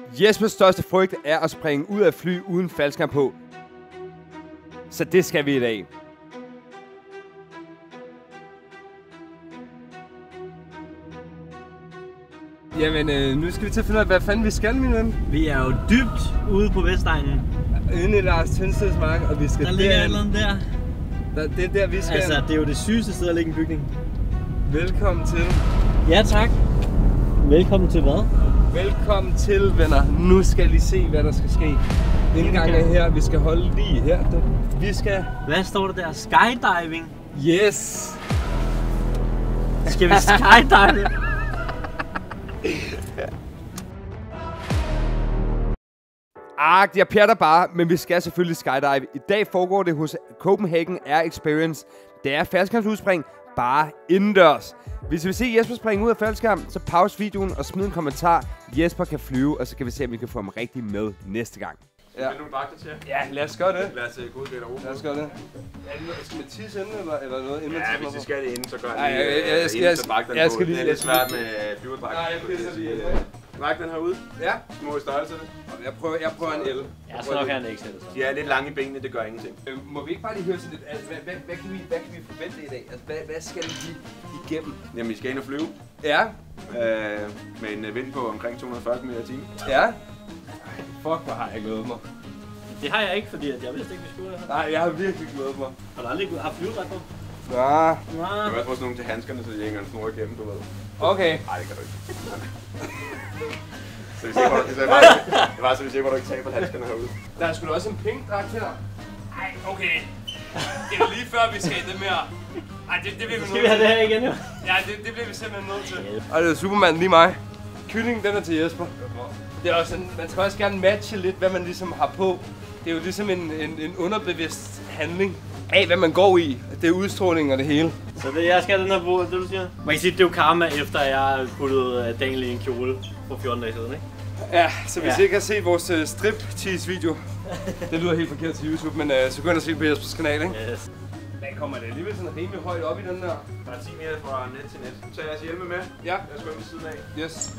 Jespers største frygt er at springe ud af fly uden faldskærm på. Så det skal vi i dag. Jamen, nu skal vi til at finde ud af, hvad fanden vi skal, min ven. Vi er jo dybt ude på Vestegnen. Inde i Lars Tønsteds mark, og vi skal der ligger et eller andet der. Det er der, vi skal. Altså, det er jo det sygeste sted at ligge en bygning. Velkommen til. Ja, tak. Velkommen til hvad? Velkommen til, venner. Nu skal I se, hvad der skal ske. Indgangen er her. Vi skal holde lige her. Vi skal... Hvad står der der? Skydiving? Yes! Skal vi skydive? Jeg pjatter bare, men vi skal selvfølgelig skydive. I dag foregår det hos Copenhagen Air Experience. Det er faldskærmsudspring, bare indendørs. Hvis I vil se Jesper springe ud af faldskærm, så pause videoen og smid en kommentar. Jesper kan flyve, og så kan vi se, om vi kan få ham rigtig med næste gang. Ja. Vil du nogle dragter til? Ja, lad os gøre det. Lad os gå ud lidt over. Lad os gøre det. Skal man tisse inden, eller noget? Inden ja, hvis I skal det inden, så gør det jeg skal lige... Det er lidt svært med flyverdragt. Nej, jeg pisser lige. Drag den herude. Ja. Små i størrelserne. Jeg prøver en L. Jeg skal nok have en XL. De er lidt lange i benene, det gør ingenting. Må vi ikke bare lige høre sådan lidt, altså, hvad kan vi forvente i dag? Altså, hvad skal vi igennem? Jamen, I skal ind og flyve. Ja. Med en vind på omkring 240 km/t. Ja. Fuck, hvor har jeg glædet mig. Det har jeg ikke, fordi jeg vidste ikke, vi skulle det her. Nej, jeg har virkelig glædet mig. Har du aldrig haft flyveret på? Nej. Du kan også få sådan nogle til handskerne, så de hænger en snor igennem, du ved. Okay. Nej, det kan du ikke. Så vi ser, hvor vi ser, hvor du ikke taber handskerne herude. Der er sgu da også en pink dragt her. Ej, okay. Det er lige før, vi skal i det mere. Ej, det bliver vi nødt til. Skal vi have det her igen, jo? Ja, det bliver vi simpelthen nødt til. Ej, det er Superman, lige mig. Kyllingen, den er til Jesper. Det er også sådan, man skal også gerne matche lidt, hvad man ligesom har på. Det er jo ligesom en underbevidst handling af, hvad man går i. Det er udstråling og det hele. Så det, jeg skal den her på, det du siger? Man kan sige, det er jo karma, efter jeg puttede Daniel i en kjole for 14 dage siden, ikke? Ja, så hvis I ikke har set vores strip-tease-video, det lyder helt forkert til YouTube, men så gå ind og se på Jespers kanal, ikke? Yes. Men kommer det alligevel sådan rimelig højt op i den der? Der er 10 meter fra net til net. Nu tager jeres hjelme med. Ja. Jeg skal ved siden af. Yes.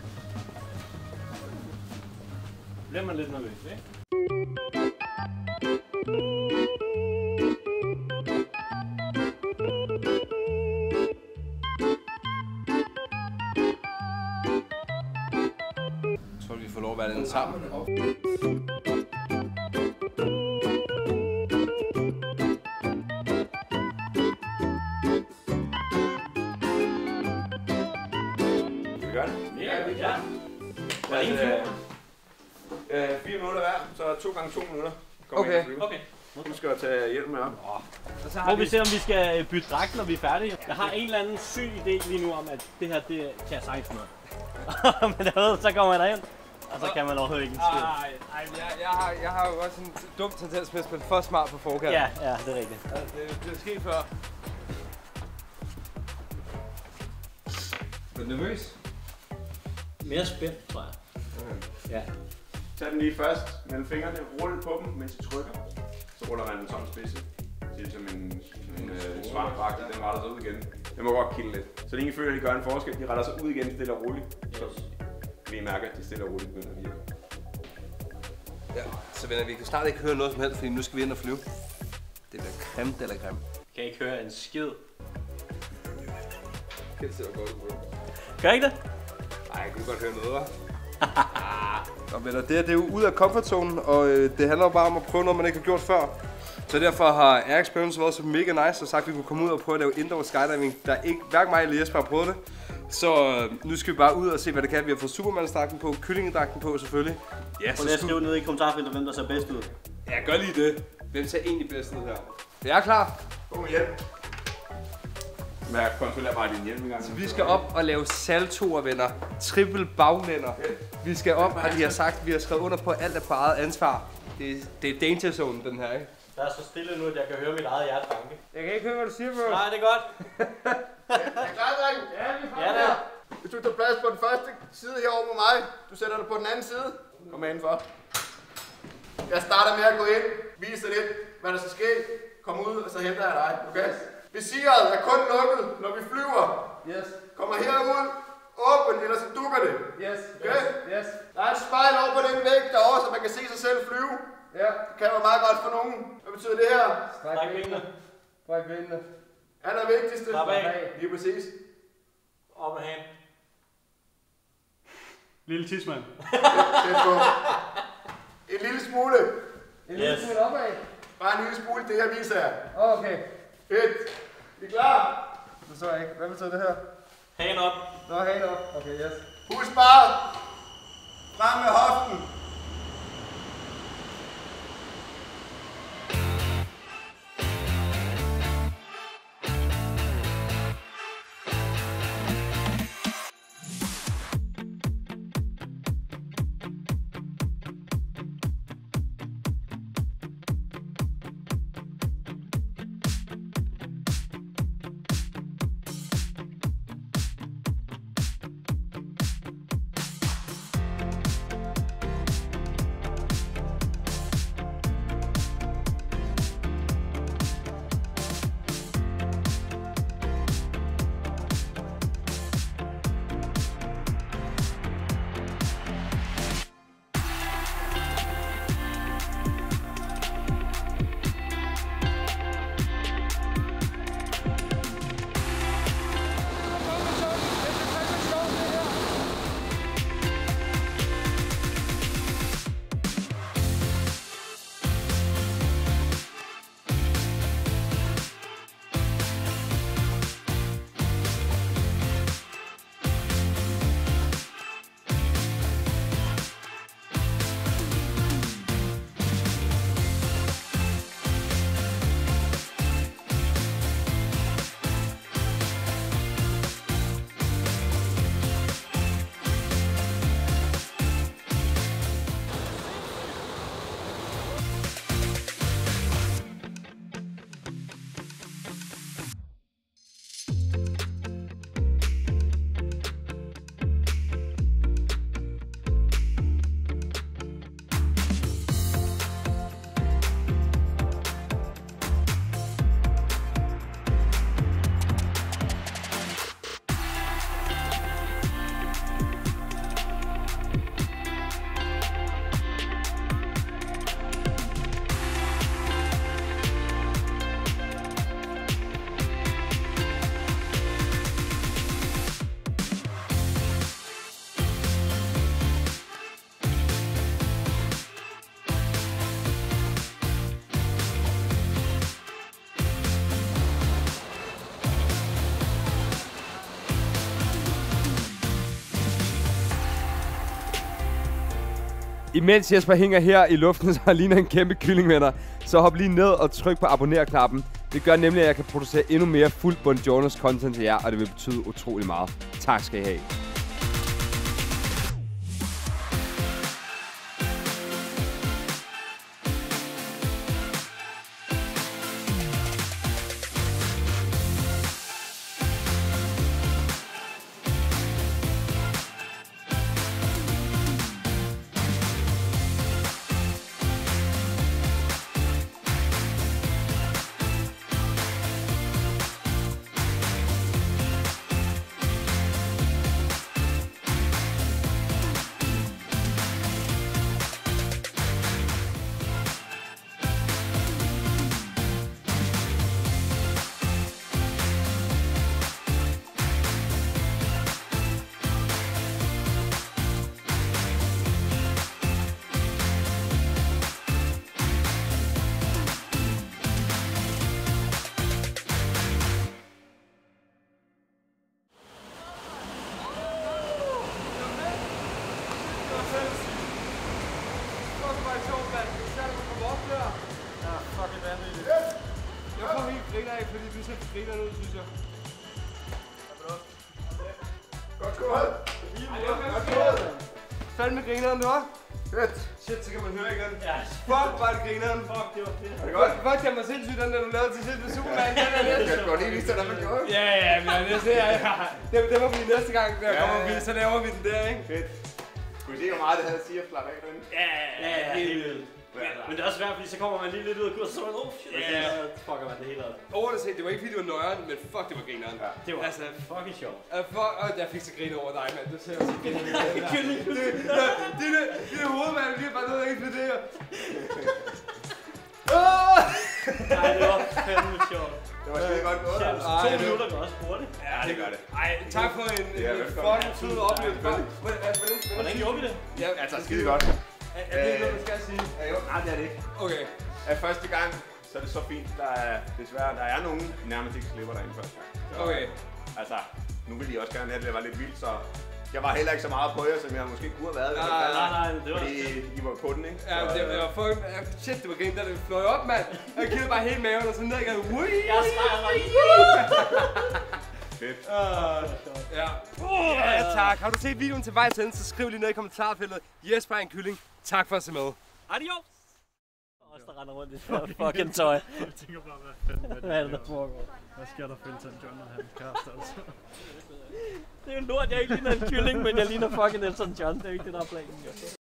Bliver man lidt nervøs, ikke? Jeg tror, vi får lov at være den sammen. Skal vi gøre det? Ja. Der er 4 minutter hver, så 2 gange 2 minutter. Okay. Husk at tage hjelmen med op. Må vi se, om vi skal bytte dragt, når vi er færdige. Jeg har en eller anden syg idé lige nu om, at det her, det kan jeg sagtens med. Men jeg ved, så kommer jeg derind, og så kan man overhovedet ikke en skid. Jeg har jo også en dum tendens med at spille for smart på forkant. Ja, det er rigtigt. Altså, det er sket før. Er du nervøs? Mere spændt, tror jeg. Okay. Ja. Tag den lige først mellem fingrene, rull på dem, mens I trykker. Så ruller man en tom spidse. Det er som en svartbakke, den retter sig ud igen. Den må godt kilde lidt. Så længe I føler, at de gør en forskel, de retter sig ud igen stille og roligt. Så kan I mærke, at de stille og roligt begynder at virke. Ja, så venner, vi kan snart ikke høre noget som helst, fordi nu skal vi ind og flyve. Det bliver creme eller creme. Kan I ikke høre en skid? Det ser godt ud. Kan I ikke det? Nej, jeg kunne godt høre noget, hva'? Og venner, det er jo ud af comfortzonen, og det handler jo bare om at prøve noget, man ikke har gjort før. Så derfor har Air Experience været så mega nice, og sagt, at vi kunne komme ud og prøve at lave indoor skydiving. Der er ikke hverken mig eller Jesper har prøvet det. Så nu skal vi bare ud og se, hvad det kan. Vi har fået Superman-dragten på, kyllingedragten på selvfølgelig. Ja, prøv lige at skrive ned i kommentarfeltet, hvem der ser bedst ud. Ja, gør lige det. Hvem ser egentlig bedst ud her? Jeg er klar. Kom med hjelm. Jeg kontrollerer bare din hjelm i gang. Så vi skal op og lave saltoer, venner. Triple baglænder. Okay. Vi skal op, og de har sagt, vi har skrevet under på alt er på eget ansvar. Det er danger zone, den her, ikke? Der er så stille nu, at jeg kan høre mit eget hjerte banke. Jeg kan ikke høre, hvad du siger, bro. Nej, det er godt. Er I klar, dreng? Ja, vi er Ja, der. Hvis du tager plads på den første side herovre med mig, du sætter dig på den anden side. Kom med indenfor. Jeg starter med at gå ind, vise dig lidt, hvad der skal ske. Kom ud, og så henter jeg dig, okay? Visiret er kun lukket, når vi flyver. Yes. Kommer herud, åben, ellers så dukker det. Yes. Okay? Yes. Der er et spejl over på den væg derovre, så man kan se sig selv flyve. Ja. Det kan være meget godt for nogen. Hvad betyder det her? Stræk benene. Stræk benene. Han er vigtigste. Slap af. Lige præcis. Op med hand. Lille tidsmand. Tæt på. En lille smule. En lille smule opad. Bare en lille smule, det her viser jeg. Okay. Fedt. Vi er klar? Det forstår jeg ikke. Hvad betyder det her? Hagen op. Nå, hagen op. Okay, yes. Husk bare. Frem med hoften. Imens Jesper hænger her i luften, så ligner en kæmpe kylling, venner. Så hop lige ned og tryk på abonner-knappen. Det gør nemlig, at jeg kan producere endnu mere fuld Buongiornos content til jer, og det vil betyde utrolig meget. Tak skal I have. Jeg får helt griner af, fordi du ser griner ud, synes jeg. Godt gået. Godt gået. Fandme grineren, du var. Fedt. Shit, så kan man høre igen. Ja. Fuck, var det grineren. Fuck, det var fedt. Er det godt? Fuck, kan man sindssygt, den der du lavede til sidst med Superman. Den er næste. Jeg kan godt lige vise dig, hvad man gjorde. Ja, men det må blive næste gang, der kommer vi, så laver vi den der, ikke? Fedt. Kunne I se, hvor meget det havde at sige at slappe af derinde? Ja, helt vildt. Men det er også svært, fordi så kommer man lige lidt ud af kursen, så er man, shit, så fucker man det hele op. Overordnet set, det var ikke fordi det var nøjeren, men fuck, det var grineren. Ja, det var altså, fucking sjovt. Jeg fik så grin over dig, mand. Du ser også grin. Det hoved, mand. Vi er bare nødt til at eksplodere. Nej, det var fandme sjovt. Det var skide godt gået, altså. 2 minutter går også hurtigt. Ja, det gør det. Ej, tak for en fucking fed oplevelse. Hvordan gjorde vi det? Ja, altså skide godt. Er det noget, du skal sige? Nej, det er det ikke. Okay. Første gang, så er det så fint. Der er nogen nærmest ikke slipper derinde første gang. Okay. Altså, nu vil de også gerne have, at det var lidt vildt, så jeg var heller ikke så meget på jer, som jeg måske kunne have været. Nej, det var fordi I var på den, ikke? Ja, det var fucking... Shit, det var grint, da det fløj op, mand. Jeg kiggede bare hele maven og så ned igen. Jeg streger mig. Fedt. Ja, tak. Har du set videoen til vejs ende, så skriv lige ned i kommentarfeltet. Jesper er en kylling. Tak for at se med. Adios! Os der render rundt i fucking tøj. Jeg tænker bare, hvad er det, der foregår? Hvad sker der for Elton John og hans kæreste, altså? Det er jo lort, jeg ikke ligner en kylling, men jeg ligner fucking Elton John. Det er jo ikke det, der er planen.